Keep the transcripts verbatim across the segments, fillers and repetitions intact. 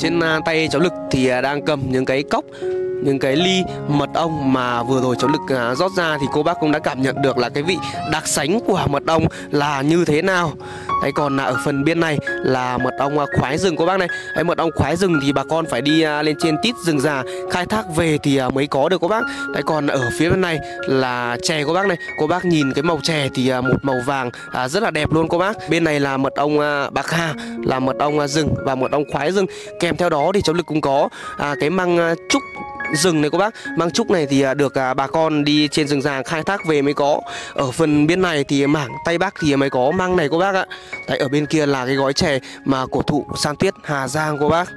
trên tay cháu Lực thì đang cầm những cái cốc, những cái ly mật ong mà vừa rồi cháu Lực rót ra, thì cô bác cũng đã cảm nhận được là cái vị đặc sánh của mật ong là như thế nào. Đấy, còn ở phần bên này là mật ong khoái rừng cô bác này. Đấy, mật ong khoái rừng thì bà con phải đi lên trên tít rừng già khai thác về thì mới có được cô bác. Đấy, còn ở phía bên này là chè cô bác này. Cô bác nhìn cái màu chè thì một màu vàng rất là đẹp luôn cô bác. Bên này là mật ong bạc hà, là mật ong rừng và mật ong khoái rừng. Kèm theo đó thì cháu Lực cũng có à, cái măng trúc rừng này cô bác. Măng trúc này thì được à, bà con đi trên rừng già khai thác về mới có. Ở phần bên này thì mảng Tây Bắc thì mới có măng này cô bác ạ. Đấy, ở bên kia là cái gói chè mà cổ thụ San Tuyết Hà Giang cô bác.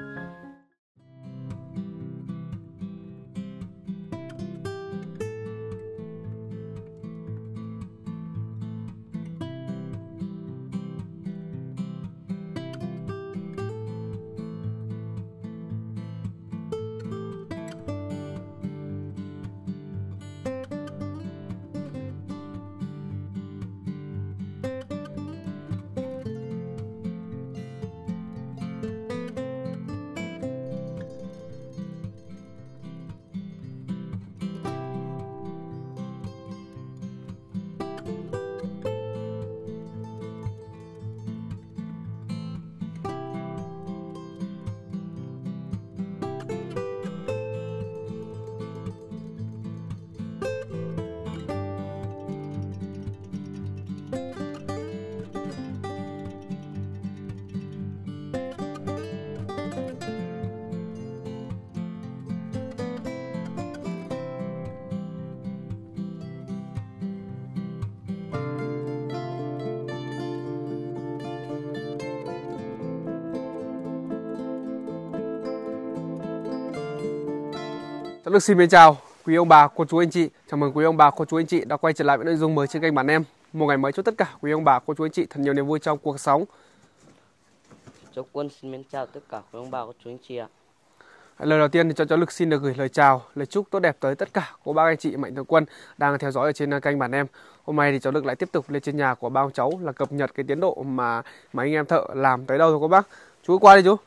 Cháu Lực xin mến chào quý ông bà, cô chú anh chị. Chào mừng quý ông bà, cô chú anh chị đã quay trở lại với nội dung mới trên kênh Bản Em. Một ngày mới chúc tất cả quý ông bà, cô chú anh chị thật nhiều niềm vui trong cuộc sống. Cháu Quân xin mến chào tất cả quý ông bà, cô chú anh chị ạ. Lời đầu tiên thì cho cháu Lực xin được gửi lời chào, lời chúc tốt đẹp tới tất cả cô bác anh chị mạnh thường quân đang theo dõi ở trên kênh Bản Em. Hôm nay thì cháu Lực lại tiếp tục lên trên nhà của ba ông cháu là cập nhật cái tiến độ mà mấy anh em thợ làm tới đâu rồi cô bác. Chú qua đi chú.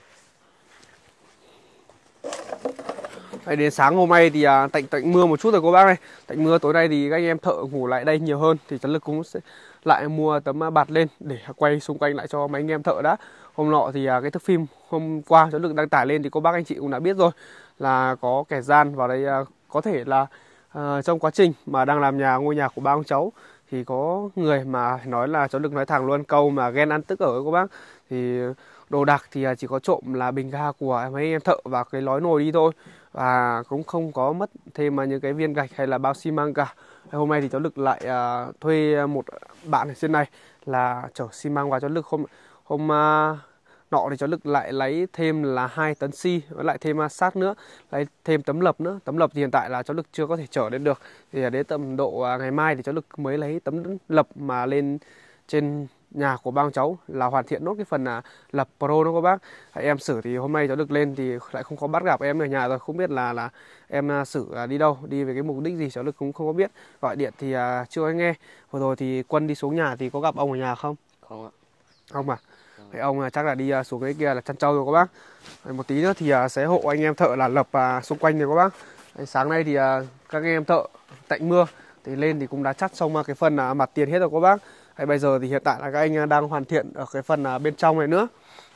Đấy, đến sáng hôm nay thì à, tạnh tạnh mưa một chút rồi cô bác này. Tạnh mưa tối nay thì các anh em thợ ngủ lại đây nhiều hơn, thì cháu Lực cũng sẽ lại mua tấm bạt lên để quay xung quanh lại cho mấy anh em thợ đã. Hôm nọ thì à, cái thước phim hôm qua cháu Lực đăng tải lên thì cô bác anh chị cũng đã biết rồi, là có kẻ gian vào đây, à, có thể là à, trong quá trình mà đang làm nhà ngôi nhà của ba ông cháu thì có người mà nói là cháu Lực nói thẳng luôn câu mà ghen ăn tức ở cô bác. Thì đồ đạc thì chỉ có trộm là bình ga của mấy anh em thợ và cái lói nồi đi thôi, và cũng không có mất thêm mà những cái viên gạch hay là bao xi măng cả. Hôm nay thì cháu Lực lại uh, thuê một bạn ở trên này là chở xi măng vào. Cháu Lực hôm hôm uh, nọ thì cháu Lực lại lấy thêm là hai tấn xi, với lại thêm uh, sắt nữa, lấy thêm tấm lập nữa. Tấm lập thì hiện tại là cháu Lực chưa có thể chở lên được, thì đến tầm độ uh, ngày mai thì cháu Lực mới lấy tấm lập mà lên trên nhà của ba ông cháu là hoàn thiện nốt cái phần là lập pro đó các bác. Em Sử thì hôm nay cháu Lực lên thì lại không có bắt gặp em ở nhà rồi, không biết là là em Sử đi đâu, đi về cái mục đích gì cháu Lực cũng không có biết. Gọi điện thì uh, chưa có nghe. Vừa rồi thì Quân đi xuống nhà thì có gặp ông ở nhà không? Không ạ. Ông à? Thì ông uh, chắc là đi uh, xuống cái kia là chăn trâu rồi các bác. Đấy, một tí nữa thì uh, sẽ hộ anh em thợ là lập uh, xung quanh rồi các bác. Đấy, sáng nay thì uh, các anh em thợ tạnh mưa thì lên thì cũng đã chắt xong uh, cái phần uh, mặt tiền hết rồi các bác. Hay bây giờ thì hiện tại là các anh đang hoàn thiện ở cái phần bên trong này nữa.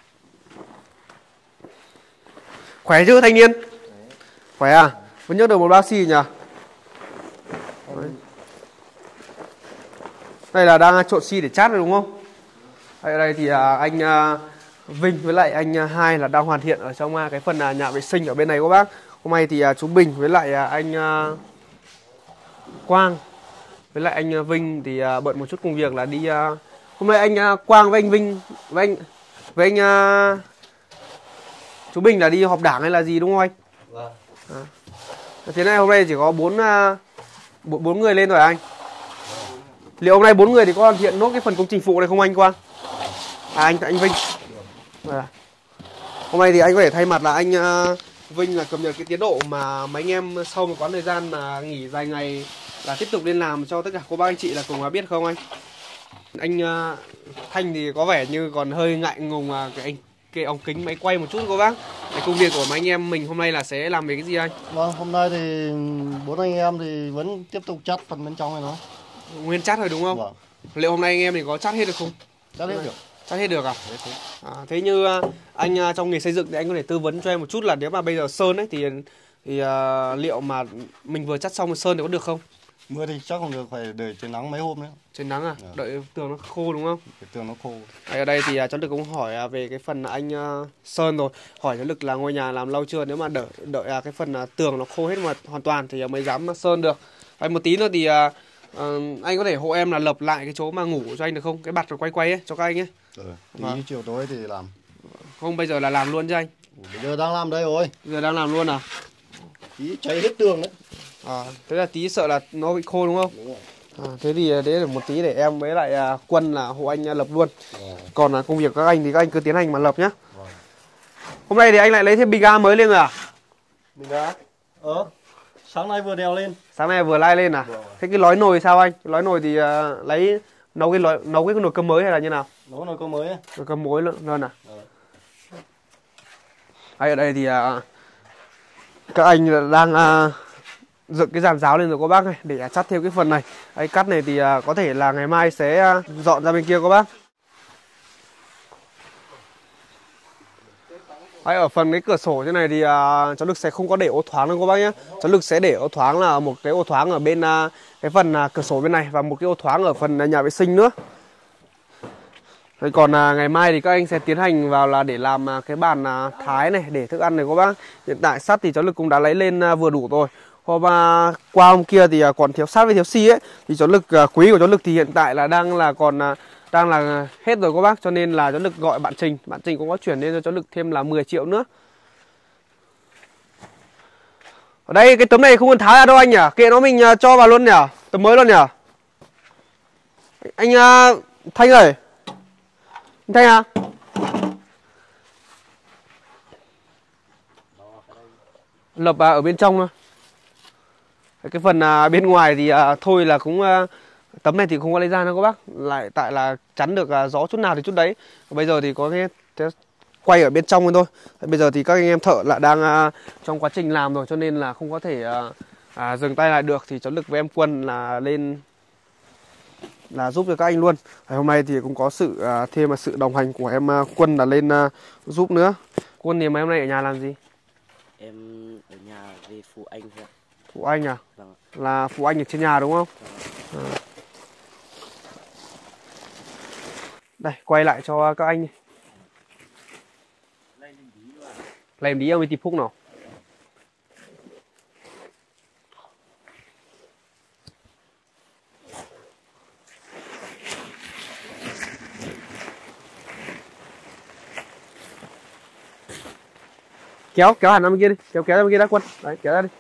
Khỏe chứ thanh niên? Đấy. Khỏe à? Vẫn nhấc được một bao xi nhỉ? Đấy. Đây là đang trộn xi để chát rồi đúng không? Đây, đây thì anh Vinh với lại anh Hai là đang hoàn thiện ở trong cái phần nhà vệ sinh ở bên này các bác. Hôm nay thì chú Bình với lại anh Quang với lại anh Vinh thì uh, bận một chút công việc là đi uh, hôm nay anh uh, Quang với anh Vinh với anh với anh uh, chú Bình là đi họp đảng hay là gì đúng không anh? Vâng. À. Thế này hôm nay chỉ có bốn uh, bốn người lên rồi anh. Liệu hôm nay bốn người thì có hoàn thiện nốt cái phần công trình phụ này không anh Quang? À anh anh Vinh. À. Hôm nay thì anh có thể thay mặt là anh uh, Vinh là cập nhật cái tiến độ mà mấy anh em sau một quãng thời gian mà nghỉ dài ngày là tiếp tục lên làm cho tất cả cô bác anh chị là cùng biết không anh? Anh uh, Thanh thì có vẻ như còn hơi ngại ngùng uh, cái anh kệ ống kính máy quay một chút cô bác. Cái công việc của mấy anh em mình hôm nay là sẽ làm về cái gì anh? Vâng, hôm nay thì bốn anh em thì vẫn tiếp tục chắt phần bên trong này nữa. Nguyên chắt rồi đúng không? Vâng. Liệu hôm nay anh em thì có chắt hết được không? Chắt hết được. Chắt hết được à? À thế như anh trong nghề xây dựng thì anh có thể tư vấn cho em một chút là nếu mà bây giờ sơn ấy thì thì uh, liệu mà mình vừa chắt xong rồi sơn thì có được không? Mưa thì chắc không được, phải để trên nắng mấy hôm nữa. Trên nắng à? Dạ. Đợi tường nó khô đúng không? Để tường nó khô. Ở đây thì cháu Lực cũng hỏi về cái phần anh uh, sơn rồi. Hỏi cháu Lực là ngôi nhà làm lâu chưa? Nếu mà đợi đợi cái phần uh, tường nó khô hết mà hoàn toàn thì mới dám sơn được. Vậy một tí nữa thì uh, uh, anh có thể hộ em là lập lại cái chỗ mà ngủ cho anh được không? Cái bạt rồi quay quay ấy cho các anh ấy. Ừ, tí vâng. Chiều tối thì làm. Không bây giờ là làm luôn cho anh. Bây giờ đang làm đây rồi. Bây giờ đang làm luôn à? Tí cháy hết tường đấy. À, thế là tí sợ là nó bị khô đúng không? Đúng rồi. À, thế thì đấy là một tí để em với lại uh, Quân là hộ anh uh, lập luôn. Vâng. Còn là uh, công việc các anh thì các anh cứ tiến hành mà lập nhá. Vâng. Hôm nay thì anh lại lấy thêm bình ga mới lên rồi à? Bình ga? Ờ, sáng nay vừa đèo lên. Sáng nay vừa lai lên à? Vâng. Thế cái lói nồi sao anh? Cái lói nồi thì uh, lấy nấu cái lói, nấu cái nồi cơm mới hay là như nào? Nấu nồi cơm mới ấy. Nồi cơm mới luôn à? Ờ. Đây, ở đây thì uh, các anh đang uh, dựng cái giàn giáo lên rồi các bác này để chắt thêm cái phần này. Đấy, cắt này thì uh, có thể là ngày mai sẽ uh, dọn ra bên kia các bác. Đấy, ở phần cái cửa sổ thế này thì uh, cháu Lực sẽ không có để ô thoáng đâu các bác nhé. Cháu Lực sẽ để ô thoáng là một cái ô thoáng ở bên uh, cái phần uh, cửa sổ bên này và một cái ô thoáng ở phần uh, nhà vệ sinh nữa. Đấy, còn uh, ngày mai thì các anh sẽ tiến hành vào là để làm uh, cái bàn uh, thái này để thức ăn này các bác. Hiện tại sắt thì cháu Lực cũng đã lấy lên uh, vừa đủ rồi. Hôm uh, qua hôm kia thì uh, còn thiếu sắt với thiếu xi ấy thì cháu Lực uh, quý của cháu Lực thì hiện tại là đang là còn uh, đang là hết rồi các bác, cho nên là cháu Lực gọi bạn Trình, bạn Trình cũng có chuyển lên cho cháu Lực thêm là mười triệu nữa. Ở đây cái tấm này không cần tháo ra đâu anh nhỉ, kệ nó mình uh, cho vào luôn nhỉ, tấm mới luôn nhỉ. Anh uh, Thanh ơi, anh Thanh à? Lập uh, ở bên trong thôi. Cái phần uh, bên ngoài thì uh, thôi là cũng uh, tấm này thì không có lấy ra đâu các bác, lại tại là chắn được uh, gió chút nào thì chút đấy. Bây giờ thì có cái, cái quay ở bên trong thôi. Bây giờ thì các anh em thợ lại đang uh, trong quá trình làm rồi cho nên là không có thể uh, uh, dừng tay lại được, thì cháu Lực với em Quân là lên là giúp cho các anh luôn. Hôm nay thì cũng có sự uh, thêm là sự đồng hành của em uh, Quân là lên uh, giúp nữa. Quân thì mấy hôm nay ở nhà làm gì? Em ở nhà về phụ anh thôi ạ. Phụ anh à? Vâng. Là phụ anh ở trên nhà đúng không? Vâng. À. Đây, quay lại cho các anh. Làm đi ông đi tìm Phúc nào. Kéo, kéo hẳn ra bên kia đi, kéo kéo ra bên kia đã Quân. Đấy, kéo ra đi.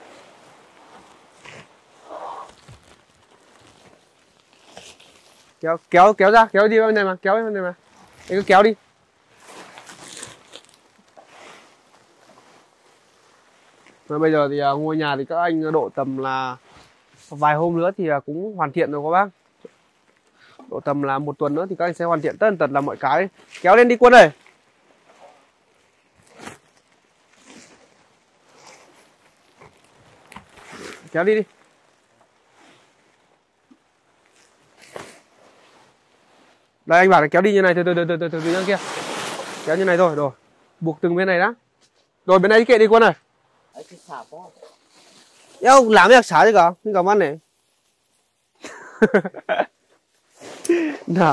Kéo kéo kéo ra, kéo đi bên này mà, kéo bên này mà. Anh cứ kéo đi. Và bây giờ thì uh, ngôi nhà thì các anh độ tầm là vài hôm nữa thì uh, cũng hoàn thiện rồi các bác. Độ tầm là một tuần nữa thì các anh sẽ hoàn thiện tất tật là mọi cái. Kéo lên đi Quân ơi. Kéo đi đi. Đây anh bảo là kéo đi như này, từ từ từ từ từ từ từ kia. Kéo như này thôi, rồi. Buộc từng bên này đã. Rồi bên này kệ đi Quân ơi. Yêu làm việc xả chứ cả, cái cảm ơn này. Nào.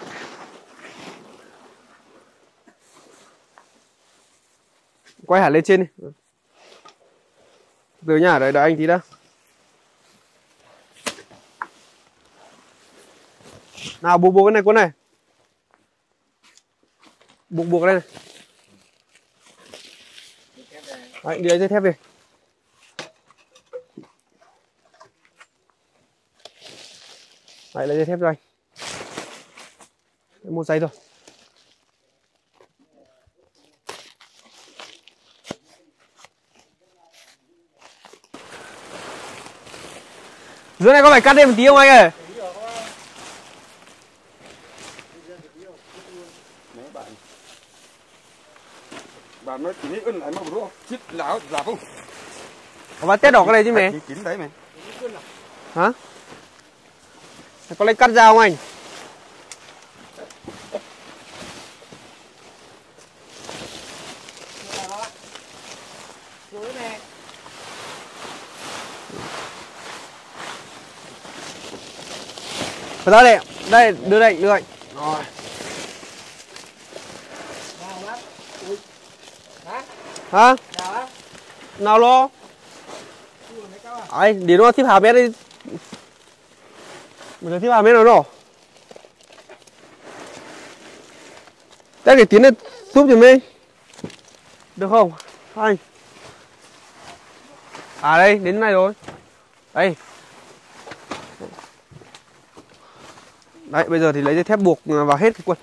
Quay hẳn lên trên đi. Từ nhà đợi đợi anh tí đã. Nào buộc buộc cái này Quân này. Buộc buộc đây này. Đấy, đi lấy dây thép về. Đấy, lấy dây thép cho anh. Một giây thôi. Dưới này có phải cắt thêm một tí không anh ơi? Bà nói chỉ ưn lại mà bro, chít lão giả không? Có bát tét đỏ cái này chứ mẹ? Chín đấy mày. Hả? Có lấy cắt dao không anh? Phải ra đây, đây đưa đây, đưa anh. Rồi. Hả? Nào lo? Ấy, để nó tiếp hà mét đi. Mình tiếp hà mét nào rồi? Đây để tiến lên giúp giùm đi. Được không? Anh. À đây, đến này rồi. Đây. Đấy, bây giờ thì lấy dây thép buộc vào hết cái quần.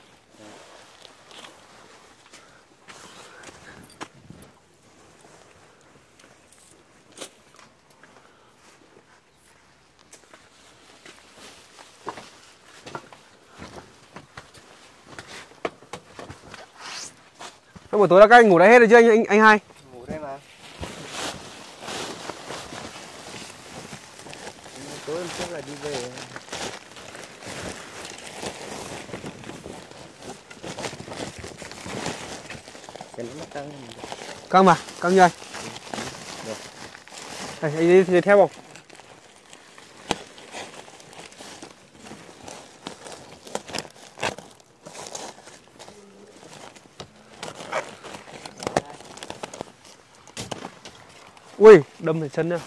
Buổi tối là các anh ngủ đây hết rồi chứ anh anh, anh hai? Ngủ đây mà. Tối hôm trước là đi về. Căng mà, căng như anh. Đây, anh đi dây thép không? Ui, đâm phải chân nha.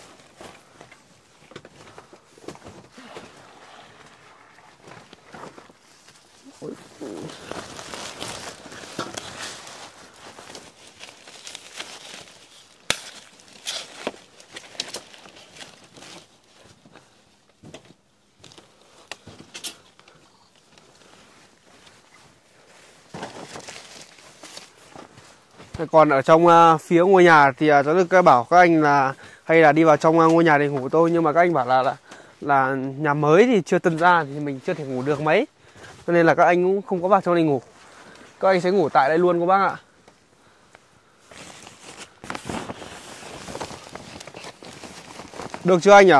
Còn ở trong uh, phía ngôi nhà thì uh, cháu được bảo các anh là hay là đi vào trong uh, ngôi nhà để ngủ tôi, nhưng mà các anh bảo là là, là nhà mới thì chưa tân ra thì mình chưa thể ngủ được mấy, cho nên là các anh cũng không có vào trong này ngủ. Các anh sẽ ngủ tại đây luôn các bác ạ. Được chưa anh nhỉ?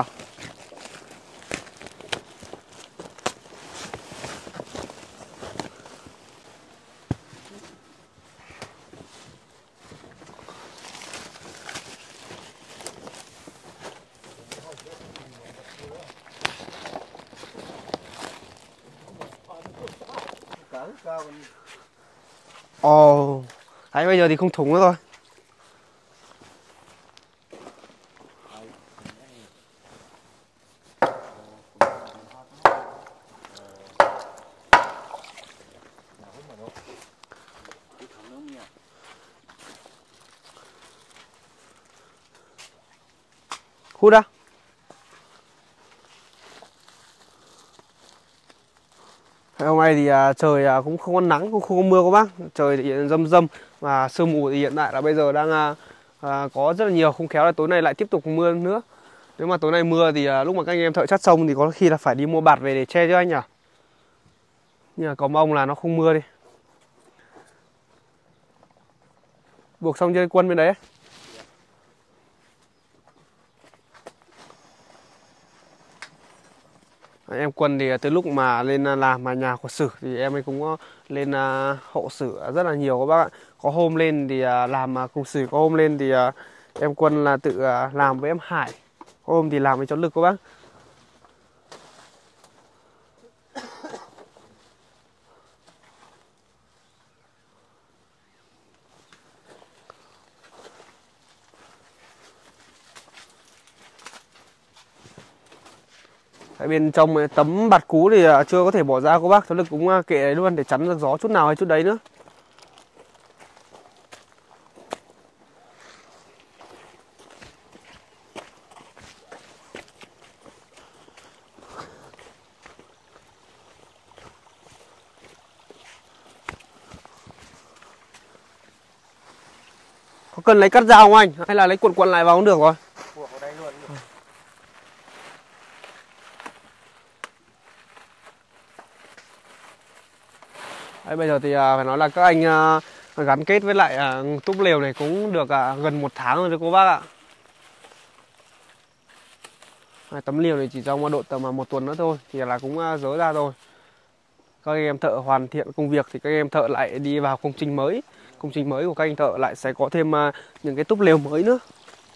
Ồ, oh. Đấy bây giờ thì không thủng nữa rồi. Hút ra. Hôm nay thì à, trời à, cũng không có nắng, cũng không có mưa các bác. Trời thì râm râm và sương mù thì hiện tại là bây giờ đang à, à, có rất là nhiều, không khéo là tối nay lại tiếp tục mưa nữa. Nếu mà tối nay mưa thì à, lúc mà các anh em thợ chắt sông thì có khi là phải đi mua bạt về để che cho anh nhỉ. Nhưng mà cầu mong là nó không mưa đi. Buộc xong chơi quân bên đấy. Em Quân thì từ lúc mà lên làm mà nhà của Sử thì em ấy cũng lên hộ Sử rất là nhiều các bác ạ. Có hôm lên thì làm cùng Sử, có hôm lên thì em Quân là tự làm với em Hải, có hôm thì làm với cháu Lực các bác. Ở bên trong tấm bạt cú thì chưa có thể bỏ ra các bác, cháu Lực cũng kệ đấy luôn để chắn được gió chút nào hay chút đấy nữa. Có cần lấy cắt dao không anh? Hay là lấy cuộn cuộn lại vào cũng được rồi? Buộc vào đây luôn. Đấy, bây giờ thì phải nói là các anh gắn kết với lại à, túp lều này cũng được à, gần một tháng rồi đấy cô bác ạ. À, tấm liều này chỉ trong độ tầm một tuần nữa thôi thì là cũng à, dỡ ra rồi. Các anh em thợ hoàn thiện công việc thì các anh em thợ lại đi vào công trình mới. Công trình mới của các anh thợ lại sẽ có thêm à, những cái túp lều mới nữa.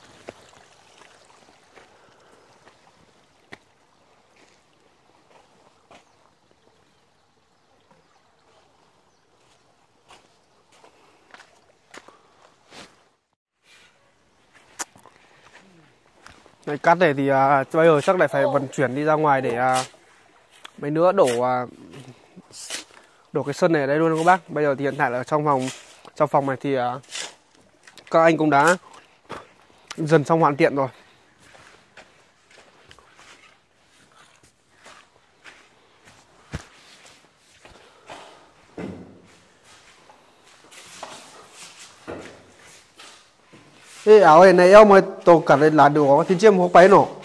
Này, cát này thì à, bây giờ chắc lại phải vận chuyển đi ra ngoài để à, mấy nữa đổ à, đổ cái sân này ở đây luôn các bác. Bây giờ thì hiện tại là trong phòng trong phòng này thì à, các anh cũng đã dần xong hoàn thiện rồi. Ê áo này này ông ơi tôi cả lên là được thì chiêm hộp bấy nổ.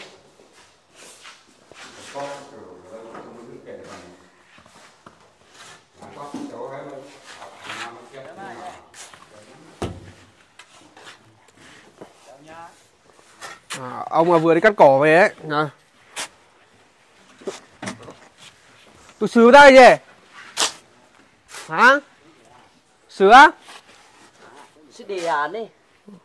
À, ông mà vừa đi cắt cỏ về ấy à. Tôi sửa đây gì hả? Sửa Sẽ đề án đi.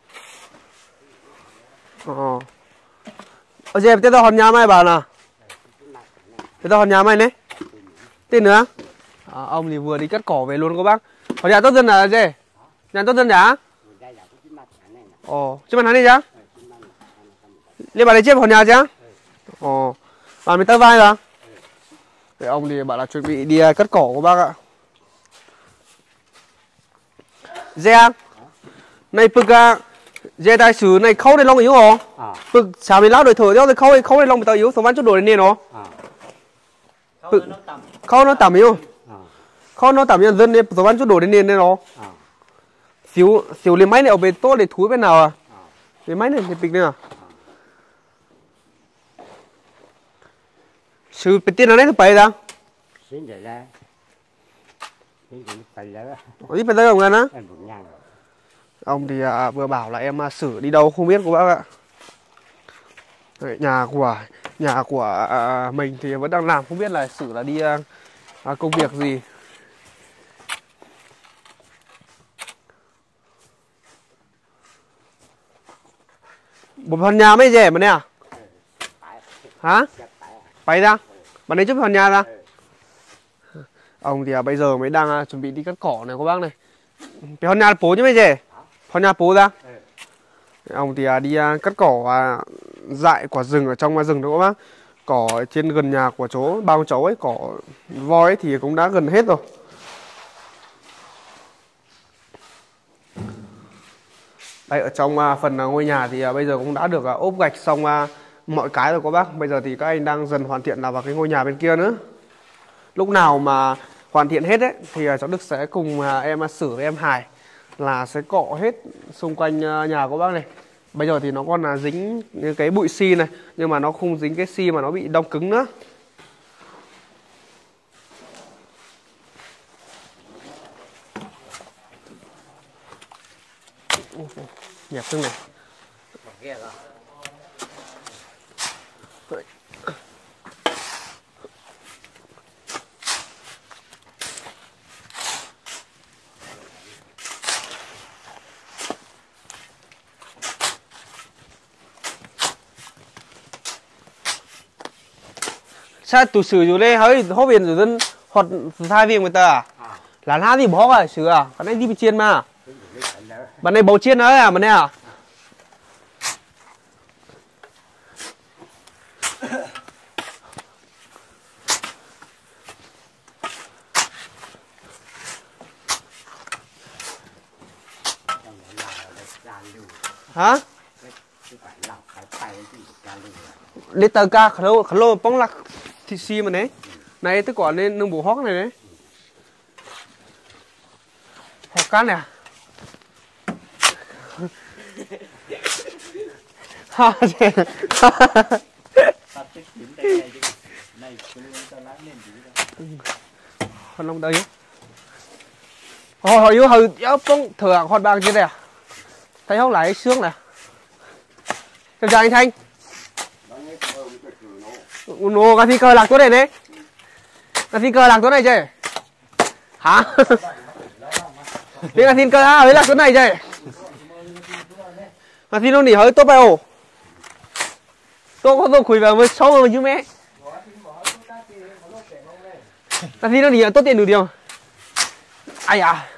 ờ ở dẹp tên tao hòn nhà mày bảo nào tên tao hòn nhà mày đấy tên nữa à, ông thì vừa đi cắt cỏ về luôn các bác. Hòn nhà tốt dân là gì? Nhà tốt dân nhá? Ồ chứ mà hắn đi chứ liên bà đấy chếp hòn nhà chứ? Ồ bà mới tơ vai rồi. Để ông thì bảo là chuẩn bị đi cắt cỏ của bác ạ. Giang này bực à dê đại sứ này khâu này long yếu hả? Bực sao mình lao đổi thở theo khâu khâu này long bị tao yếu số văn chút đổi này nó. Bực khâu nó tẩm yếu. Khâu nó tẩm nhân dân này số văn chút đổi đến này nó. Xíu xíu lấy máy này ở bên tốt để thúi bên nào à? Lấy máy này thì bịch này à? Sư bên tiên nó đấy thì phải ra. Xin để ra. Xin để phải ra. Có gì phải ra không á? Em cũng nhang rồi. Ông thì à, vừa bảo là em à, xử đi đâu không biết của bác ạ. Đấy, nhà của nhà của à, mình thì vẫn đang làm không biết là xử là đi à, à, công việc gì. Một phần nhà mới rẻ mà nè à? Hả? Bay ra? Bạn ấy giúp phần nhà ra? Ông thì à, bây giờ mới đang à, chuẩn bị đi cắt cỏ này các bác này. Cái phần nhà phố chứ mấy rẻ? Phần nhà phố ra? Ông thì à, đi à, cắt cỏ à, dại quả rừng ở trong rừng đó các bác. Cỏ trên gần nhà của chỗ bao cháu ấy, cỏ voi ấy thì cũng đã gần hết rồi. Đây ở trong à, phần à, ngôi nhà thì à, bây giờ cũng đã được à, ốp gạch xong à, mọi cái rồi các bác. Bây giờ thì các anh đang dần hoàn thiện là vào cái ngôi nhà bên kia nữa. Lúc nào mà hoàn thiện hết ấy thì à, cháu Đức sẽ cùng à, em à, Sử với em Hải là sẽ cọ hết xung quanh à, nhà của bác này. Bây giờ thì nó còn là dính cái bụi xi này, nhưng mà nó không dính cái xi mà nó bị đông cứng nữa. Nhẹp tương này. Sao tụi sử dụng đây hơi hốt viện rồi dân hoặc thay việc người ta à? Là hát gì bỏ à sử à? Cái này đi bị chiên mà. Bạn này bầu chiên đấy à bạn này à? Hả? Để tờ ca khả lô, khả lô bóng lạc thị xì mà đấy. Này tức quả lên nâng bổ hót này đấy. Hót cá này à? Ha thế. Con lông đây. Hồi hồi yếu hồi yếu không thừa hot bang trên đây à? Thấy không lại sướng nè. Chào chào anh Thanh. Nó cái thi cơ lạc chỗ này đấy. Cái thi cơ lạc chỗ này chứ. Hả? Thế là thi cơ ha, đấy là chỗ này chứ. Mà thi nó nỉ hơi tốt bài ổ. Tôi có tôi khủi vào với sáu rồi chứ mẹ. Cái thi nó nỉ tốt tiền đủ điều. Ai à.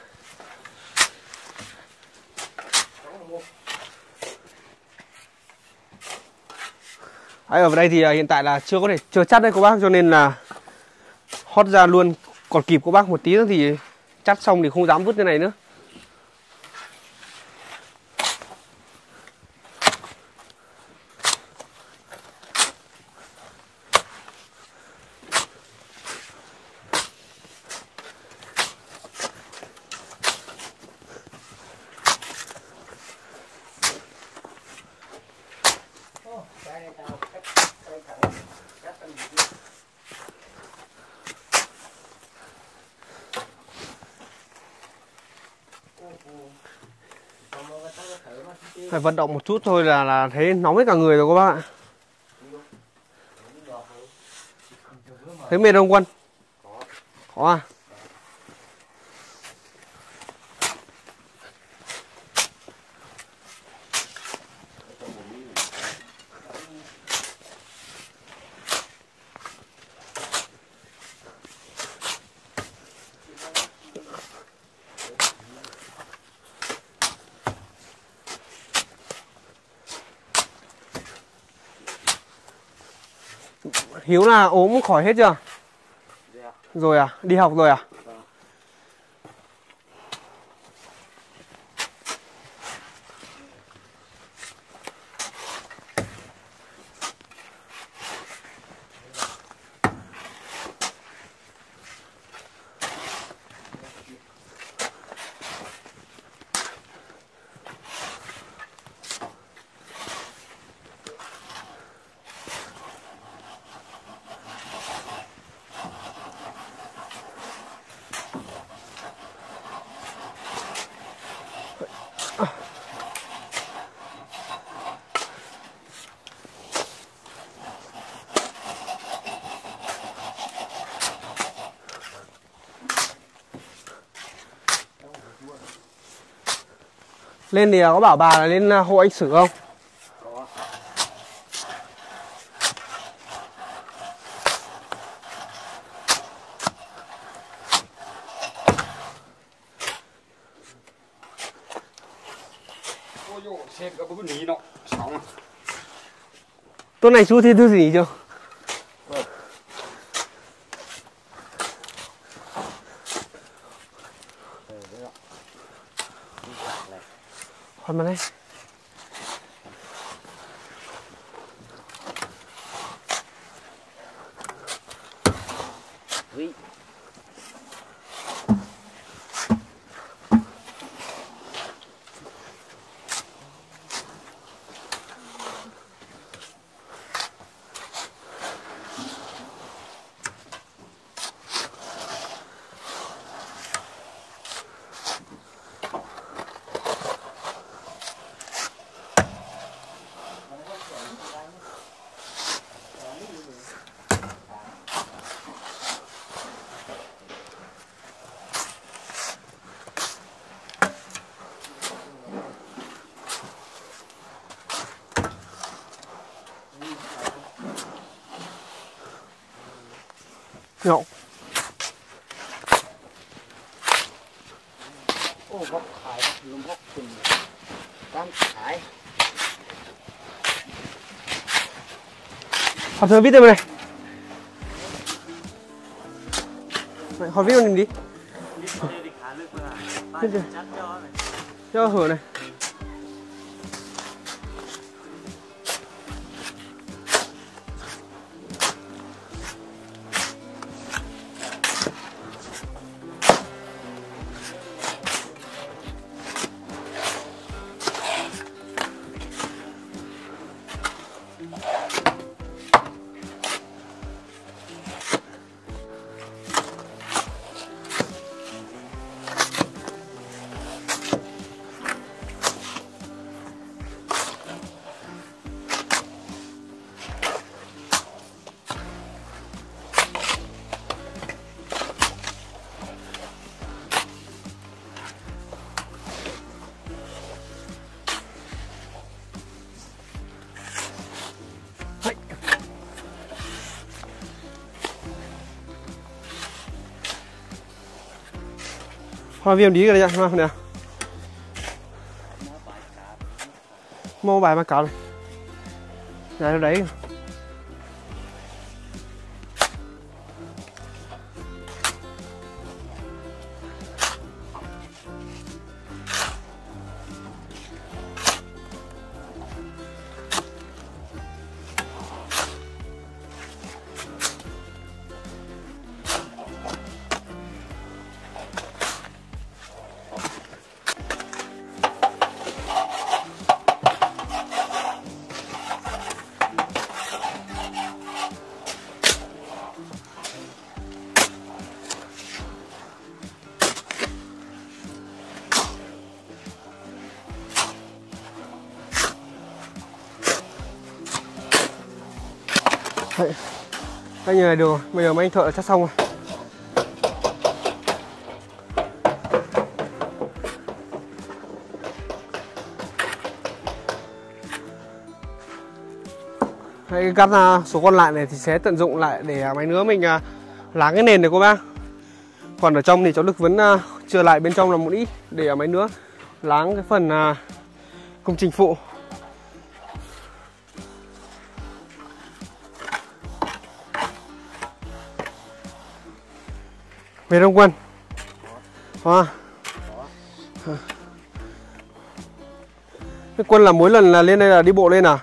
Đấy, ở đây thì hiện tại là chưa có thể chưa chắt đấy cô bác, cho nên là hót ra luôn, còn kịp cô bác một tí nữa thì chắt xong thì không dám vứt cái này nữa. Phải vận động một chút thôi là là thấy nóng hết cả người rồi các bác ạ. Thấy mệt không Quân? Có à? Hiếu là ốm khỏi hết chưa? Rồi à? Đi học rồi à? Lên thì có bảo bà là lên hộ anh Sử không? Có. Ôi dồi, xem cái bức ní nó sóng. Tuần này chú thi thư gì chưa? Vâng. Còn mà đây. Vị. Nhậu. Ô, góc khải, lùm góc từng cam khải. Học thơ viết đây này. Này, học viết mình đi. Viết chưa? Cho hở này. Hoa viêm tí cái này nhá, nè. Mô bài mà cáo này. Đấy đấy. Đấy. Đây như này được rồi, bây giờ mấy anh thợ chắc xong rồi. Hãy cắt ra số còn lại này thì sẽ tận dụng lại để mấy nữa mình láng cái nền này cô bác. Còn ở trong thì cháu Đức vẫn chừa lại bên trong là một ít để mấy nữa láng cái phần công trình phụ. Về Đông Quân. À. Cái Quân là mỗi lần là lên đây là đi bộ lên à?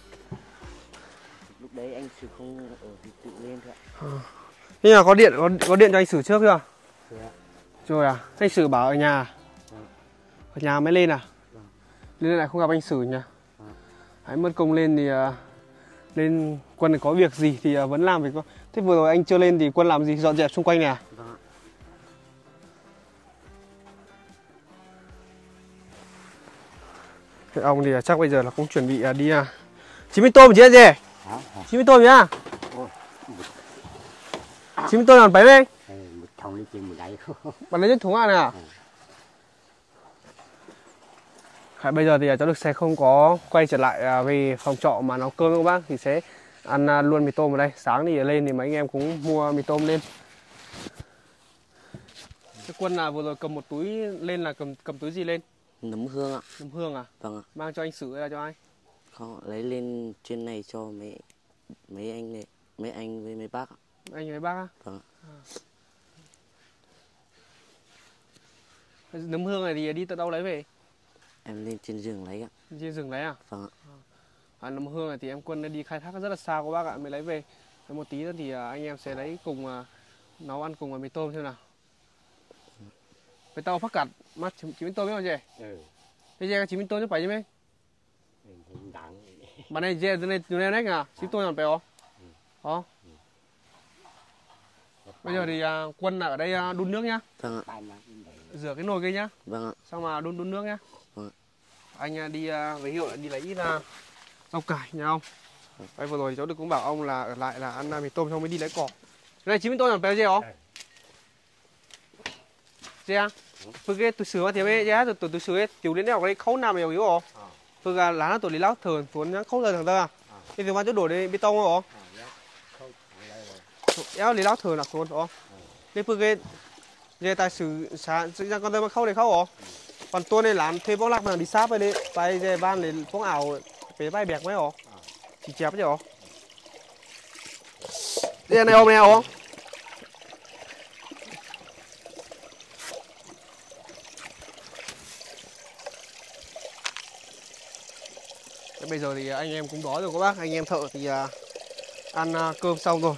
Lúc đấy anh Sử không ở thì tự lên thôi ạ. À. Thế là có điện có, có điện cho anh Sử trước chưa? Rồi ạ. Rồi à? Anh Sử bảo ở nhà. Vâng. Ở nhà mới lên à? Vâng. Lên lại không gặp anh Sử nhỉ? Vâng. Hãy mất công lên thì uh, lên Quân có việc gì thì uh, vẫn làm việc. Thế vừa rồi anh chưa lên thì Quân làm gì? Dọn dẹp xung quanh này à? Vâng ạ. Thế ông thì chắc bây giờ là cũng chuẩn bị đi à. Chín mươi tôm chứ gì? Chín mươi tôm nhá. Chín mươi tôm làm bấy đây. Một thùng đi trên một đáy. Bạn lấy trên thúng à nè. À, bây giờ thì cháu Đức sẽ không có quay trở lại về phòng trọ mà nấu cơm các bác, thì sẽ ăn luôn mì tôm ở đây. Sáng thì lên thì mấy anh em cũng mua mì tôm lên. Cái Quân là vừa rồi cầm một túi lên là cầm cầm túi gì lên? Nấm hương ạ. Nấm hương à? Vâng ạ. Mang cho anh Sử hay là cho ai? Không, lấy lên trên này cho mấy mấy anh này, mấy anh với mấy bác ạ. Anh với bác á? Vâng ạ. À. Nấm hương này thì đi từ đâu lấy về? Em lên trên rừng lấy ạ. Trên rừng lấy à? Vâng ạ. À, nấm hương này thì em Quân đã đi khai thác rất là xa các bác ạ, mới lấy về. Một tí nữa thì anh em sẽ lấy cùng nấu ăn cùng với mì tôm xem nào. Với tao phát cặt mắt chín mươi tôm biết không chị? Ừ. Thế chị chín mươi tôm chứ phải chứ mấy? Đắng. Bạn này chị này từ này nách à? chín mươi tôm làm phải không? Đó. Bây giờ thì uh, Quân là ở đây uh, đun nước nhá. Vâng ạ. Rửa cái nồi kia nhá. Vâng ạ. Xong mà đun đun nước nhá. Vâng ạ. Anh uh, đi uh, với Hiệu đi lấy ít uh, rau cải nha ông. Đây vừa rồi cháu Đức cũng bảo ông là ở lại là ăn uh, mì tôm xong mới đi lấy cỏ. Cái này chín mươi tôm làm phải gì không? Chị à? Phương cái tôi sửa thì bây giờ tôi tôi sửa kiểu đến đây học cái khấu nào mà hiểu không? Phương là lá tôi lấy lát thường xuống nhá khấu giờ thằng ta à? Bây giờ mà chỗ đổ đây bê tông không? Éo lấy lát thường là xuống không? Nên phương cái giờ tài sử sáng ra con tôi mà khấu để khấu không? Còn tôi này làm thuê bóng lạc mà đi sápไปเลยไป về ban để phong ảo về bay bẹc mấy không? Chỉ chép chứ không? Đây này ông này không? Bây giờ thì anh em cũng đói rồi các bác, anh em thợ thì uh, ăn uh, cơm xong rồi.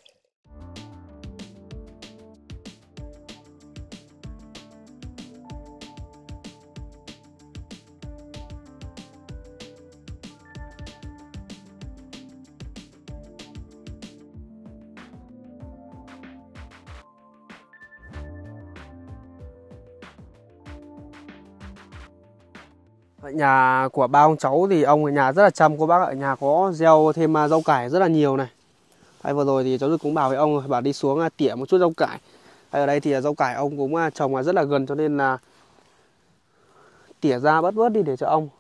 Ở nhà của ba ông cháu thì ông ở nhà rất là chăm cô bác ạ. Ở nhà có gieo thêm rau cải rất là nhiều này. Đây, vừa rồi thì cháu Đức cũng bảo với ông bảo đi xuống tỉa một chút rau cải. Đây, ở đây thì rau cải ông cũng trồng rất là gần cho nên là tỉa ra bớt bớt đi để cho ông.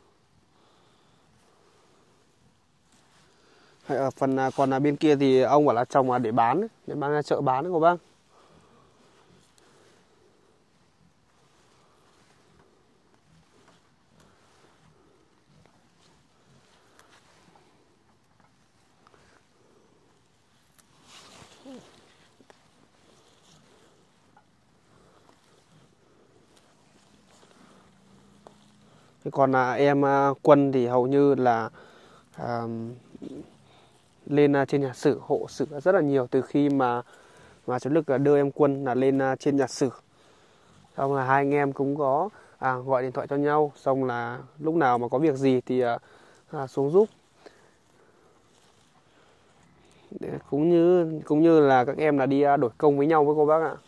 Đây, ở phần còn bên kia thì ông bảo là trồng để bán, để mang ra chợ bán đấy cô bác. Thế còn là em Quân thì hầu như là à, lên trên nhà Sử, hộ Sử rất là nhiều từ khi mà mà cháu Lực đưa em Quân là lên trên nhà Sử. Xong là hai anh em cũng có à, gọi điện thoại cho nhau, xong là lúc nào mà có việc gì thì à, xuống giúp. Cũng như cũng như là các em là đi đổi công với nhau với cô bác ạ.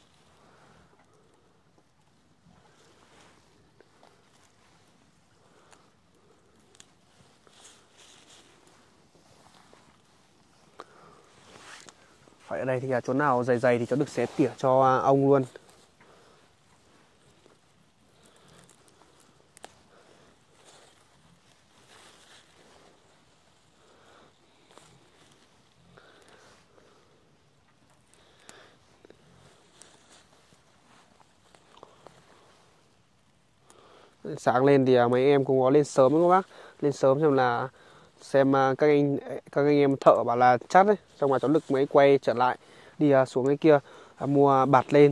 Ở đây thì chỗ nào dày dày thì cháu Lực sẽ tỉa cho ông luôn. Sáng lên thì mấy em cũng có lên sớm với các bác, lên sớm xem là xem các anh các anh em thợ bảo là chắt đấy, xong rồi cháu Lực mới quay trở lại đi xuống cái kia mua bạt lên.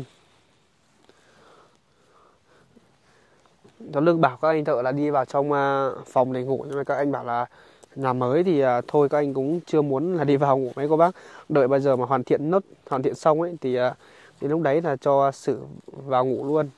Cháu Lực bảo các anh thợ là đi vào trong phòng để ngủ, nhưng mà các anh bảo là nhà mới thì thôi, các anh cũng chưa muốn là đi vào ngủ mấy cô bác, đợi bây giờ mà hoàn thiện nốt hoàn thiện xong ấy thì đến lúc đấy là cho Sử vào ngủ luôn.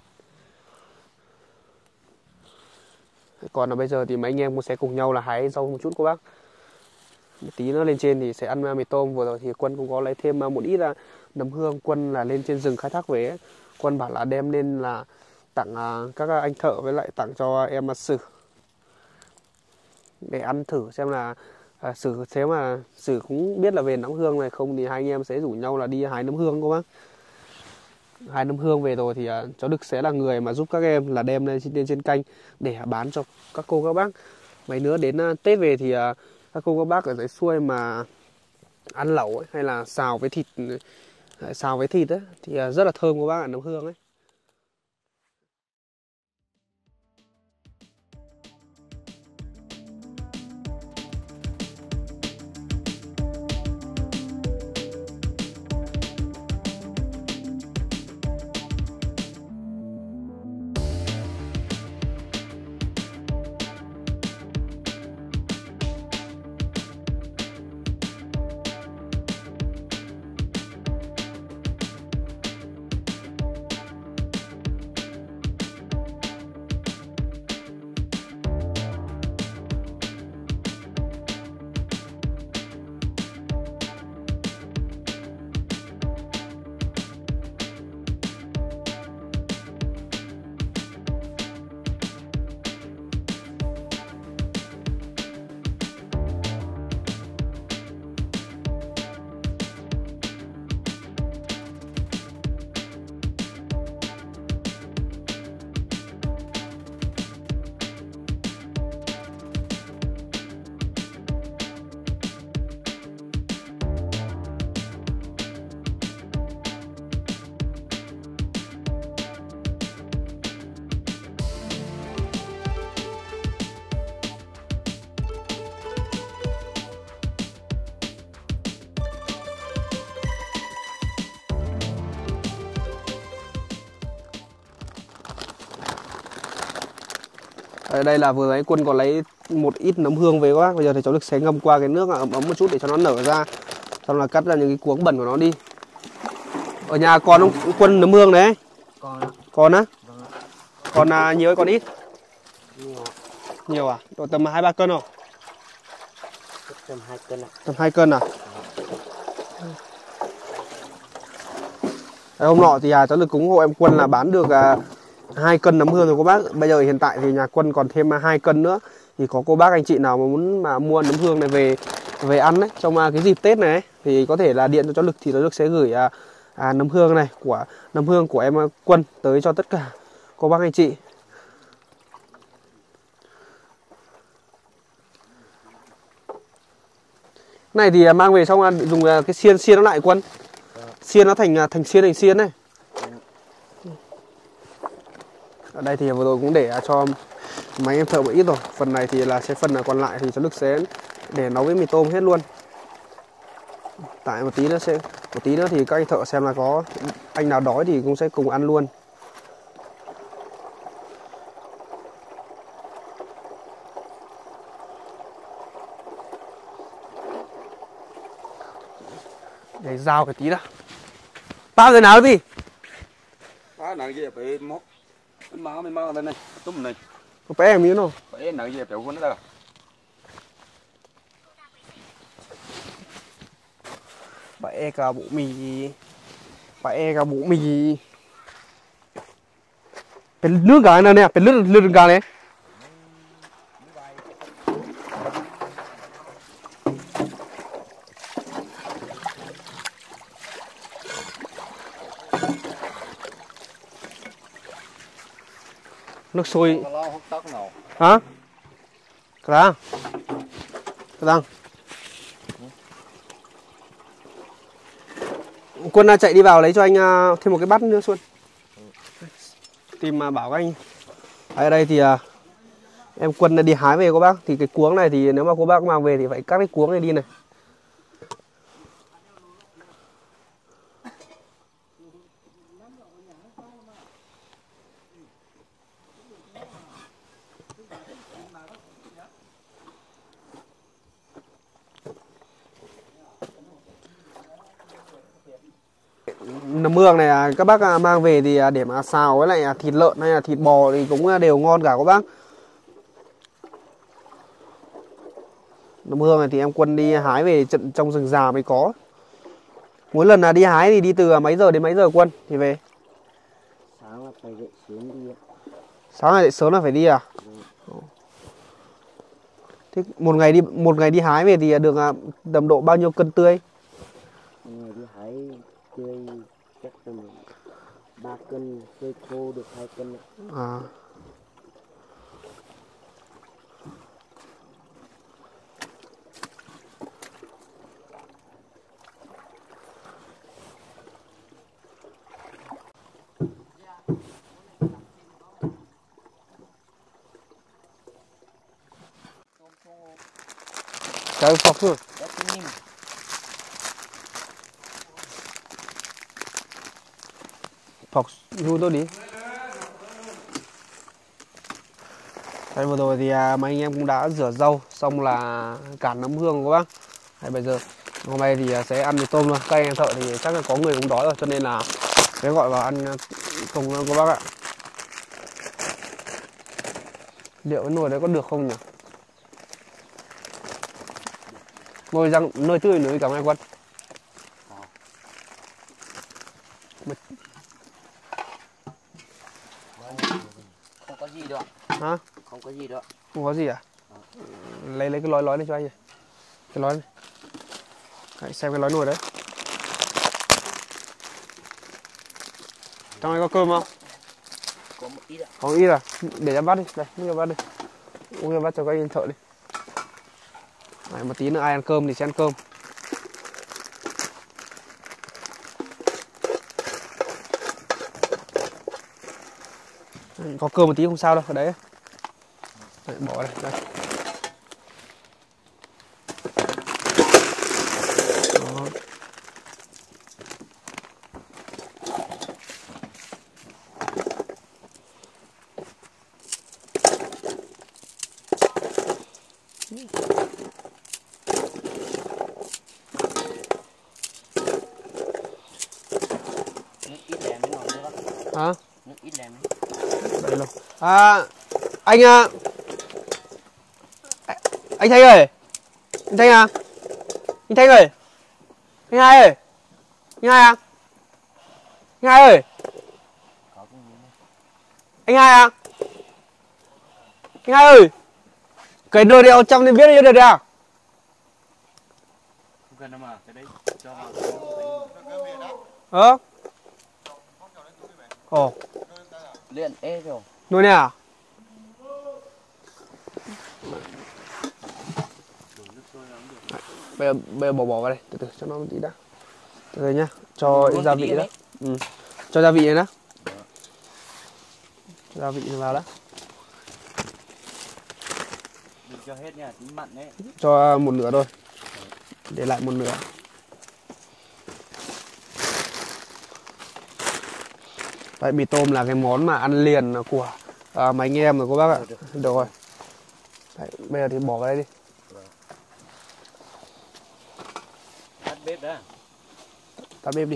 Còn là bây giờ thì mấy anh em cũng sẽ cùng nhau là hái rau một chút cô bác. Một tí nữa lên trên thì sẽ ăn mì tôm. Vừa rồi thì Quân cũng có lấy thêm một ít là nấm hương. Quân là lên trên rừng khai thác về ấy. Quân bảo là đem lên là tặng các anh thợ với lại tặng cho em Sử để ăn thử xem là à, Sử thế mà Sử cũng biết là về nấm hương này, không thì hai anh em sẽ rủ nhau là đi hái nấm hương cô bác. Hai nấm hương về rồi thì uh, cháu Đức sẽ là người mà giúp các em là đem lên, lên trên kênh để bán cho các cô các bác. Mấy nữa đến uh, Tết về thì uh, các cô các bác ở dưới xuôi mà ăn lẩu ấy, hay là xào với thịt uh, xào với thịt ấy, thì uh, rất là thơm các bác ạ, nấm hương ấy. Ở đây là vừa nãy Quân có lấy một ít nấm hương về các bác. Bây giờ thì cháu Lực sẽ ngâm qua cái nước ấm ấm một chút để cho nó nở ra, xong là cắt ra những cái cuống bẩn của nó đi. Ở nhà còn không Quân nấm hương đấy? Còn. Còn á? Vâng. Còn à, nhiều hay còn ít? Nhiều. Nhiều à? Độ tầm hai ba cân không? Tầm hai cân ạ. Tầm hai cân à? Đấy, hôm nọ thì à, cháu Lực cũng hộ em Quân là bán được à, hai cân nấm hương rồi cô bác. Bây giờ hiện tại thì nhà Quân còn thêm hai cân nữa. Thì có cô bác anh chị nào mà muốn mà mua nấm hương này về về ăn đấy trong cái dịp Tết này ấy, thì có thể là điện cho cháu Lực, thì cháu Lực sẽ gửi à, à, nấm hương này của nấm hương của em Quân tới cho tất cả cô bác anh chị. Này thì mang về xong dùng cái xiên xiên nó lại Quân. Xiên nó thành thành xiên thành xiên này. Ở đây thì vừa rồi cũng để cho mấy em thợ một ít rồi. Phần này thì là sẽ phần là còn lại thì cháu Lực sẽ để nấu với mì tôm hết luôn. Tại một tí nữa sẽ một tí nữa thì các anh thợ xem là có anh nào đói thì cũng sẽ cùng ăn luôn. Để rào cái tí đã. Bao giờ nào đi? Ba nãy giờ bị móc. Má mình má lên này, túm này. Có bé em miếng không? Bé nãy giờ tiểu quân đó. Bé cả bộ mì. Bé cả bộ mì.เป็นเรื่องการนะเนี่ยเป็นเรื่องเรื่องการเลย nước sôi hả cái đó cái đó Quân chạy đi vào lấy cho anh thêm một cái bát nữa Xuân tìm mà bảo các anh ở đây thì em Quân đi hái về cô bác thì cái cuống này thì nếu mà cô bác mang về thì phải cắt cái cuống này đi này. Nấm mương này các bác mang về thì để mà xào với lại thịt lợn hay là thịt bò thì cũng đều ngon cả các bác. Nấm mương này thì em Quân đi hái về trận trong rừng già mới có. Mỗi lần là đi hái thì đi từ mấy giờ đến mấy giờ Quân thì về? Sáng là phải dậy sớm đi. Sáng là dậy sớm là phải đi à? Ừ. Thế một ngày đi một ngày đi hái về thì được tầm độ bao nhiêu cân tươi? Một ngày đi hái tươi chắc tầm ba cân, tươi khô được hai cân. À. Cái phọc thôi. Phọc ru tôi đi. Đây vừa rồi thì mấy anh em cũng đã rửa rau xong là cản nấm hương các bác. Hay bây giờ hôm nay thì sẽ ăn mì tôm luôn. Các anh em thợ thì chắc là có người cũng đói rồi cho nên là sẽ gọi vào ăn cùng luôn các bác ạ. Liệu cái nồi đấy có được không nhỉ? Nồi răng nồi tươi nồi cảm ơn Quân. Không có gì đâu. Hả? Không có gì đâu. Không có gì à? Ừ. Lấy lấy cái lói lói này cho anh này. Cái lói này. Đấy, xem cái lói nồi đấy. Trong này có cơm không? Có một ít ạ. Có một ít à? Để cho bát đi. Đây, mua cho bát đi. Uống cho bát cho các anh thợ đi. Đấy, một tí nữa ai ăn cơm thì sẽ ăn cơm. Đấy, có cơm một tí không sao đâu, ở đấy. Đấy, bỏ đây, đây. Đó. Nước ít lèm mới ngon nữa bác. Hả? Nước ít lèm ấy. Đây luôn. À, anh à, anh Thanh ơi, anh Thanh à, anh Thanh ơi, anh Hai ơi, anh Hai à, anh Hai ơi, anh Hai à, anh Hai ơi, cái đồ đeo trong nên biết là được à? Không cần đâu mà, cái đấy cho vào. Ờ. Ồ. Luyện ê rồi. Nuôi nè à? Bây giờ, bây giờ bỏ bỏ vào đây, từ từ cho nó một tí đã. Từ từ nhá, cho gia vị đó. Ừ. Cho gia vị này đó. Cho gia vị này vào đó. Đừng cho hết nha, tính mặn đấy. Cho một nửa thôi. Để lại một nửa. Đấy, mì tôm là cái món mà ăn liền của à, mấy anh em rồi cô bác ạ. Được rồi. Đấy, bây giờ thì bỏ vào đây đi. Tắt bếp đã. tắt bếp đi.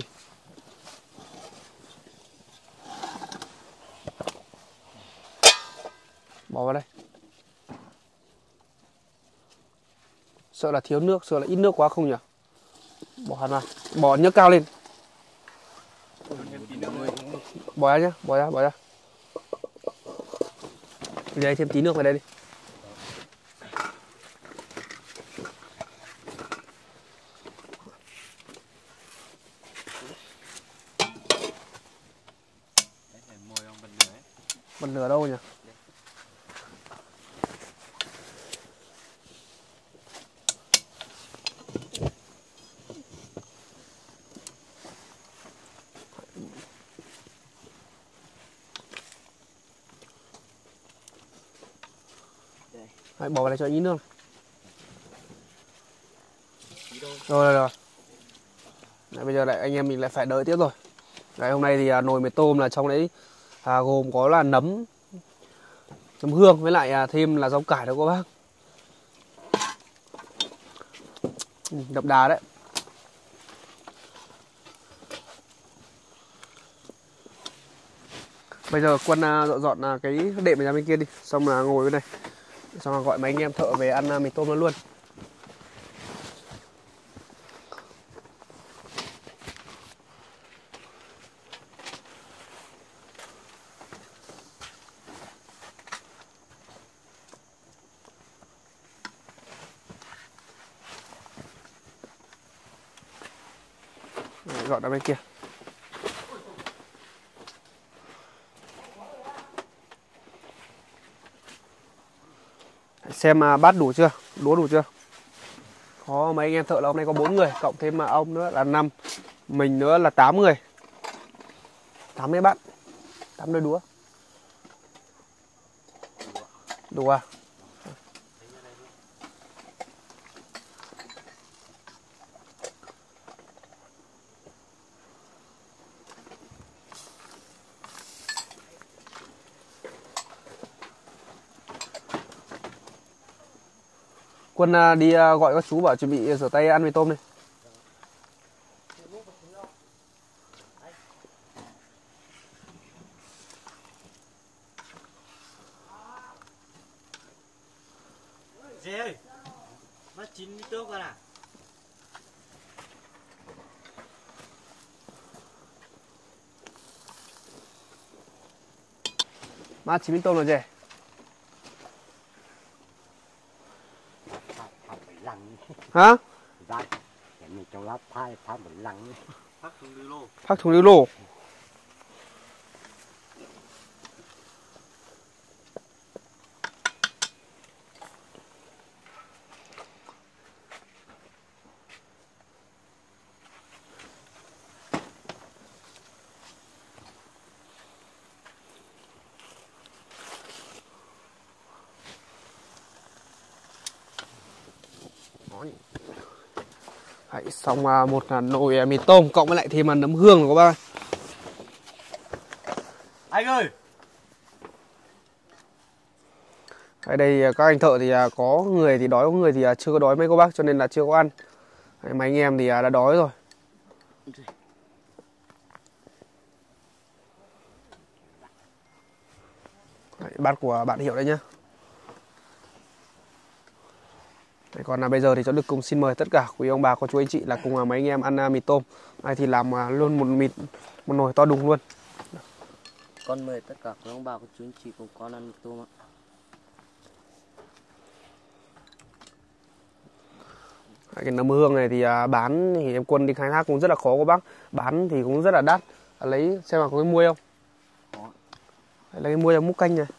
Bỏ vào đây. Sợ là thiếu nước, sợ là ít nước quá không nhỉ? Bỏ hạt vào, bỏ nhấc cao lên. Bỏ ra nhá, bỏ ra, bỏ ra. Đây thêm tí nước vào đây đi. Bật lửa đâu nhỉ? Đấy, bỏ vào đây cho ít nước. Rồi rồi rồi. Đấy, bây giờ lại anh em mình lại phải đợi tiếp rồi. Đấy, hôm nay thì à, nồi mì tôm là trong đấy à, gồm có là nấm, chấm hương với lại à, thêm là rau cải đó các bác. Ừ, đậm đà đấy. Bây giờ Quân à, dọn dọn à, cái đệm này ra bên kia đi, xong là ngồi bên này, xong là gọi mấy anh em thợ về ăn à, mì tôm nó luôn. Đấy, dọn ra bên kia. Xem mà bát đủ chưa, đũa đủ chưa. Có mấy anh em thợ là hôm nay có bốn người, cộng thêm mà ông nữa là năm, mình nữa là tám người. tám cái bát, tám đôi đũa. Đủ à? Quân à, đi à, gọi các chú bảo chuẩn bị rửa tay ăn mì tôm đi. Dê ơi, bác chín mì tôm con à? Má chín mì tôm là gì? Hả? Dạ, cái mình cho lắp phai phai một lăng. Phát thùng lưu lô. Phát thùng lưu lô. Đấy, xong à, một là nồi à, mì tôm cộng với lại thêm là nấm hương rồi các bác. Anh ơi. Ở đây à, các anh thợ thì à, có người thì đói, có người thì à, chưa có đói mấy cô bác, cho nên là chưa có ăn. Đấy, mấy anh em thì à, đã đói rồi. Đấy, bát của bạn Hiệu đấy nhá. Đấy, còn là bây giờ thì cháu được cùng xin mời tất cả quý ông bà, cô chú anh chị là cùng à, mấy anh em ăn à, mì tôm. Đây thì làm à, luôn một mịt, một nồi to đùng luôn. Con mời tất cả quý ông bà, cô chú anh chị cùng con ăn mì tôm ạ. Cái nấm hương này thì à, bán thì em Quân đi khai thác cũng rất là khó các bác, bán thì cũng rất là đắt. À, lấy xem mà có cái muôi không? Có. Đấy, lấy cái muôi là múc canh này.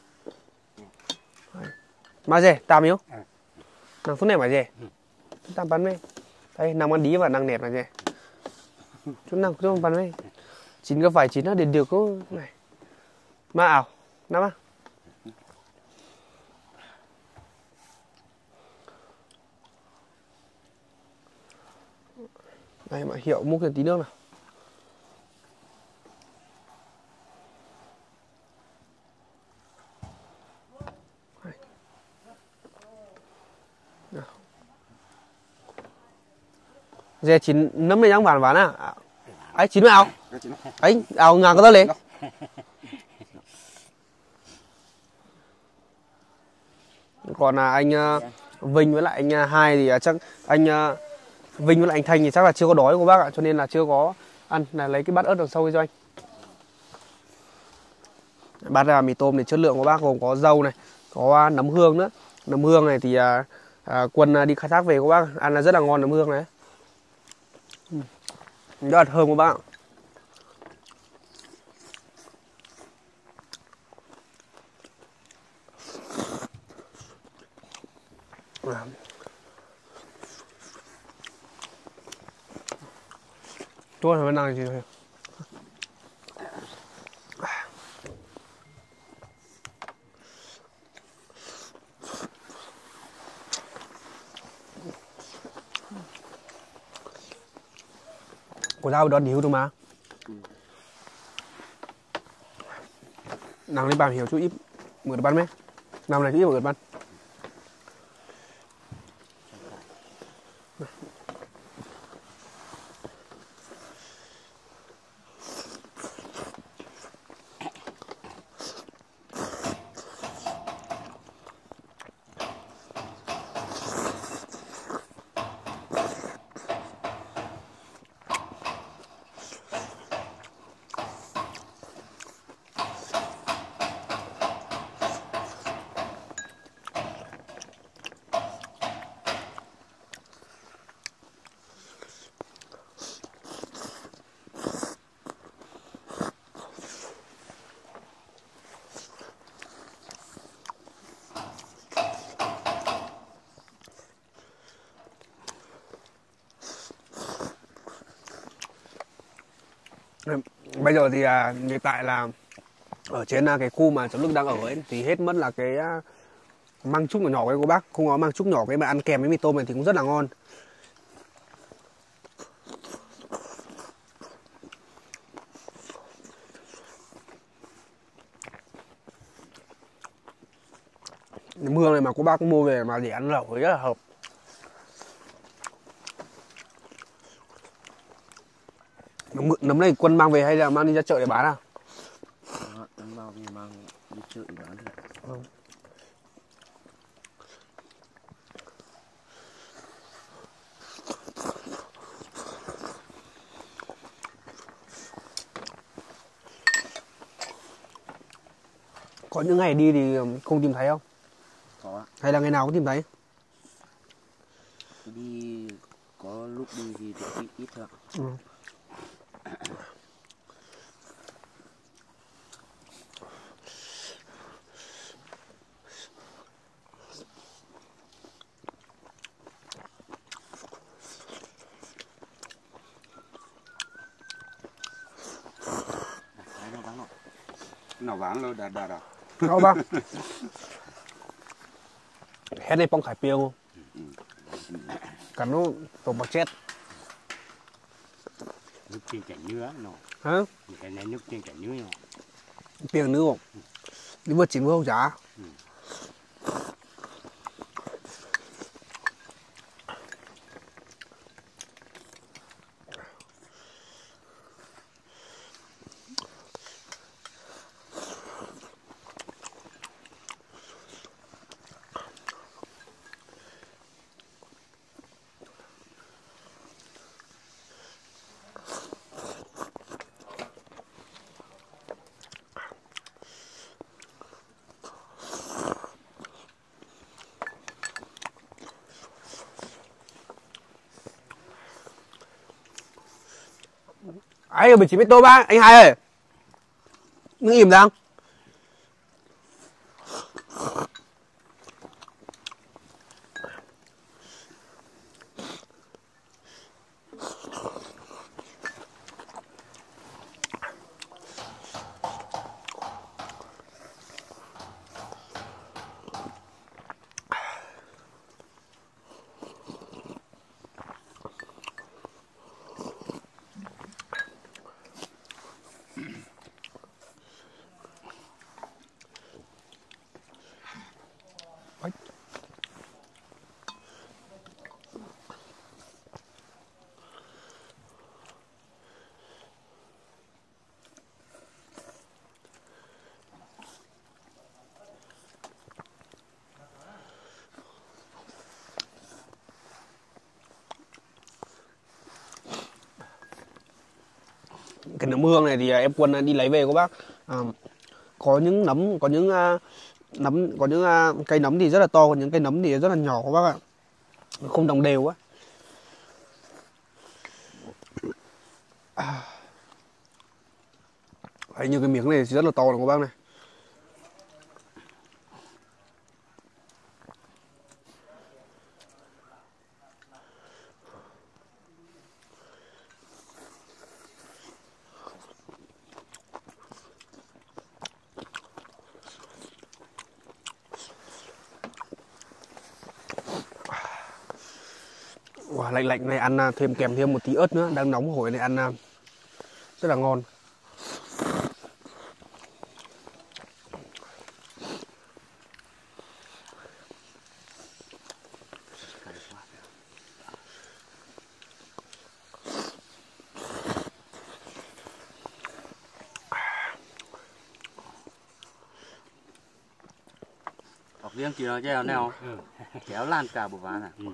Mà dè, tạm yếu. Nàng xuống này mà dè. Tạm bắn mấy. Đây, nàng ăn đí và nàng nẹp là dè. Chút nàng chút bắn mấy. Chín có phải chín nó để được có này. Mà ảo, nắm á. Đây mà Hiệu múc thêm tí nước nào. Dè chín nấm này chẳng bán bán à? ấy chín mươi áo Cái chín ấy áo ngang có tới lên còn là anh uh, Vinh với lại anh uh, Hai thì uh, chắc anh uh, Vinh với lại anh Thanh thì chắc là chưa có đói cô bác ạ, cho nên là chưa có ăn. Là lấy cái bát ớt đằng sau cho anh. Bát uh, mì tôm thì chất lượng của bác gồm có dâu này, có uh, nấm hương nữa. Nấm hương này thì uh, uh, Quân uh, đi khai thác về cô bác ăn là rất là ngon nấm hương này. Rất là thơm cô bác ạ. Tôi phải năng gì thôi. Của tao đón hiểu thôi mà. Nàng lên bàn hiểu chú ít mượn ban mấy. Năm này chú ít mượn ban. Bây giờ thì à, hiện tại là ở trên à, cái khu mà cháu Lực đang ở ấy thì hết mất là cái à, măng trúc nhỏ nhỏ cái cô bác. Không có măng trúc nhỏ cái mà ăn kèm với mì tôm này thì cũng rất là ngon. Nấm hương này mà cô bác cũng mua về mà để ăn lẩu thì rất là hợp. Nấm, nấm này Quân mang về hay là mang đi ra chợ để bán à? Đó, nấm bao thì mang đi chợ để bán thôi. Ừ. Có những ngày đi thì không tìm thấy không? Có. Hay là ngày nào cũng tìm thấy? Đi có lúc đi thì được ít ít thôi. Ừ. Nào ván luôn đạt đạt à? Đâu bác? Hết này bông khải piêu không? Cắn nó tổ bạc chết. Nước trên chảy nước nó. Hả? Cái này nước trên chảy nước nó. Piêu nước không? Đi vượt chín mươi không chả? Ấy ở mình chỉ biết tô ba anh Hai ơi, đứng im ra. Cái nấm hương này thì em Quân đi lấy về các bác. À, có những nấm, có những uh, nấm, có những uh, cây nấm thì rất là to, còn những cây nấm thì rất là nhỏ các bác ạ. Không đồng đều á. À. Đấy, như cái miếng này rất là to này các bác này. Wow, lạnh lạnh này ăn thêm kèm thêm một tí ớt nữa, đang nóng hổi này ăn rất là ngon. Học riêng chỉ nó treo nào ừ. Kéo lan cả bộ ván à. Ừ.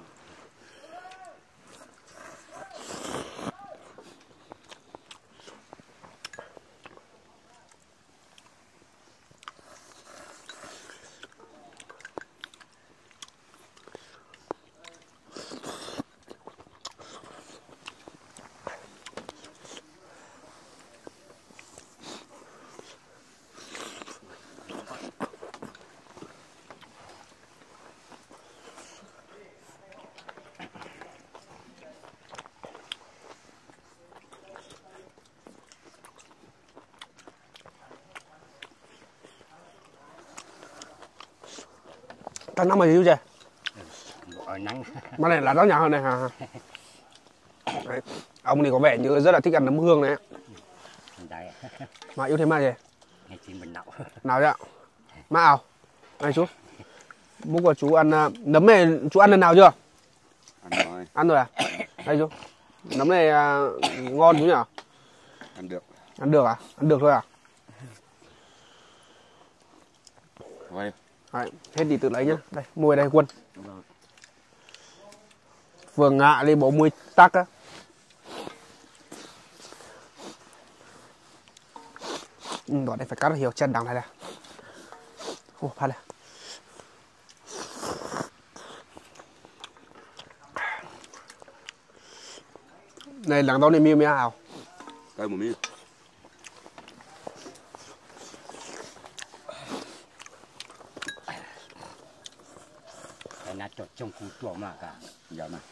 Tháng năm rồi chú chưa? Ở nắng. Mà này là nó nhỏ hơn này hả? Đấy. Ông thì có vẻ như rất là thích ăn nấm hương này. Đấy. Mà yêu thêm mà gì? Nghe chim mình nậu. Nào vậy? Mà nào? Này chú. Bố của chú ăn uh, nấm này chú ăn lần nào chưa? Ăn rồi. Ăn rồi à? Đây chú. Nấm này uh, ngon chú nhỉ? Ăn được. Ăn được à? Ăn được thôi à? Vậy. Đấy, hết thì tự lấy nhá. Đây, mua đây Quân. Vừa ngạ lên bộ mùi tắc á. Ừ, đó đây phải cắt hiểu chân đằng này nè. Ồ, phát này. Này làng tao này miêu miêu hào. Cây một miếng. Cái nát chột trong cú chùa mà cả. Dạ này.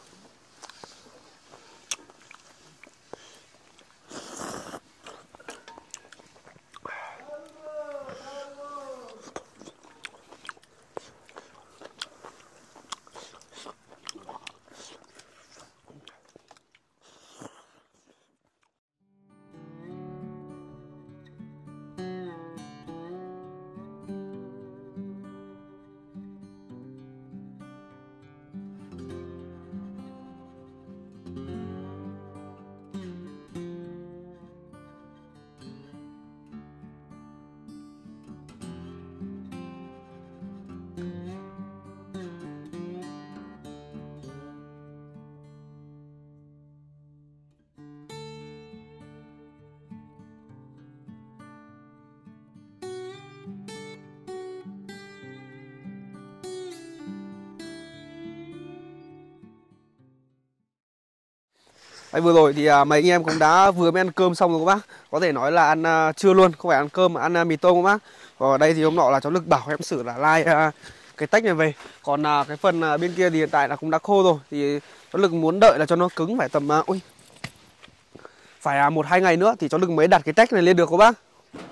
Đấy, vừa rồi thì uh, mấy anh em cũng đã vừa mới ăn cơm xong rồi các bác. Có thể nói là ăn uh, trưa luôn, không phải ăn cơm mà ăn uh, mì tôm các bác. Còn ở đây thì hôm nọ là cháu Lực bảo em Sử là lai uh, cái tách này về. Còn uh, cái phần uh, bên kia thì hiện tại là cũng đã khô rồi. Thì cháu Lực muốn đợi là cho nó cứng phải tầm uh, ui, phải uh, một hai ngày nữa thì cháu Lực mới đặt cái tách này lên được các bác.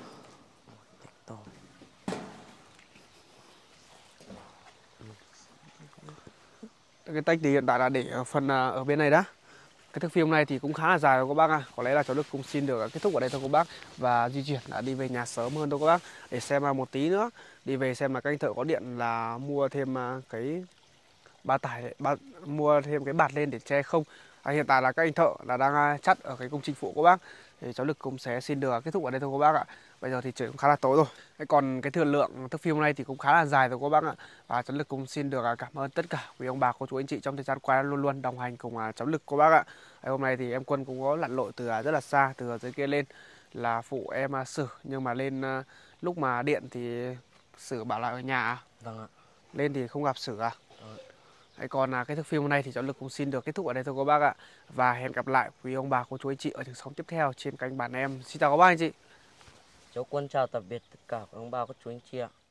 Cái tách thì hiện tại là để ở phần uh, ở bên này đó. Cái thước phim này thì cũng khá là dài rồi các bác ạ. Có lẽ là cháu Đức cũng xin được kết thúc ở đây thôi các bác. Và di chuyển là đi về nhà sớm hơn thôi các bác. Để xem một tí nữa đi về xem là các anh thợ có điện là mua thêm cái ba tải, ba, mua thêm cái bạt lên để che không. À, hiện tại là các anh thợ là đang chắt ở cái công trình phụ các bác. thì cháu Lực cũng sẽ xin được kết thúc ở đây thôi các bác ạ. Bây giờ thì trời cũng khá là tối rồi. Còn cái thời lượng thước phim hôm nay thì cũng khá là dài rồi các bác ạ. Và cháu Lực cũng xin được cảm ơn tất cả quý ông bà cô chú anh chị trong thời gian qua luôn luôn đồng hành cùng cháu Lực các bác ạ. Hôm nay thì em Quân cũng có lặn lội từ rất là xa, từ dưới kia lên là phụ em Sử, nhưng mà lên lúc mà điện thì Sử bảo là ở nhà. Vâng ạ. Lên thì không gặp Sử à? Ừ. Đấy, còn cái thước phim hôm nay thì cháu Lực cũng xin được kết thúc ở đây thôi các bác ạ. Và hẹn gặp lại quý ông bà cô chú anh chị ở những sóng tiếp theo trên kênh Bản Em. Xin chào các bác anh chị. Cháu Quân chào tạm biệt tất cả các ông bà cô chú anh chị ạ.